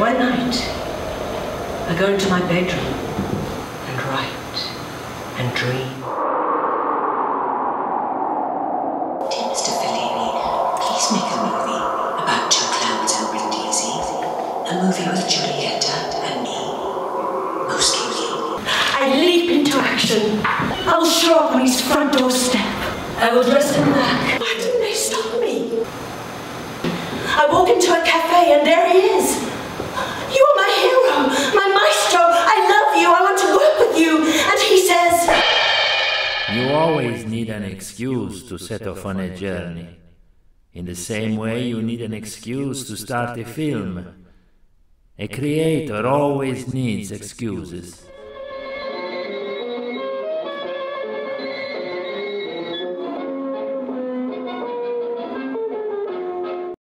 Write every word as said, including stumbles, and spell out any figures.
by night, I go into my bedroom and write and dream. Dear Mister Fellini, please make a movie about two clowns in Brindisi. A movie with Giulietta and me. Mostly me. I leap into action. I'll show up on his front doorstep. I will dress in black. Why didn't they stop me? I walk into a cafe and there he is. You are my hero, my maestro. I love you. I want to work with you. And he says, you always need an excuse to set off on a journey. In the same way you need an excuse to start a film. A creator always needs excuses.